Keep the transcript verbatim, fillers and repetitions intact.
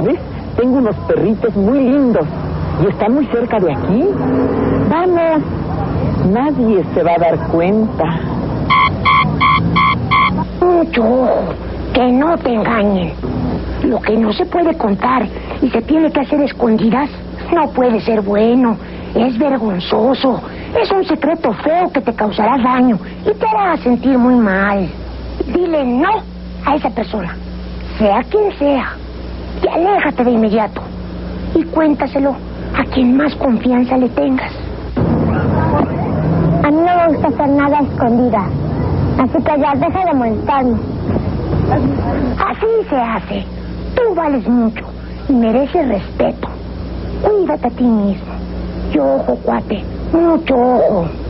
¿sabes? Tengo unos perritos muy lindos y están muy cerca de aquí. Vamos, nadie se va a dar cuenta. Mucho ojo, que no te engañen. Lo que no se puede contar y se tiene que hacer escondidas no puede ser bueno. Es vergonzoso. Es un secreto feo que te causará daño y te hará sentir muy mal. Dile no a esa persona, sea quien sea, y aléjate de inmediato. Y cuéntaselo a quien más confianza le tengas. A mí no me gusta hacer nada escondida, así que ya deja de molestarme. Así se hace. Tú vales mucho y mereces respeto. Cuídate a ti mismo. Y ojo, cuate, mucho ojo.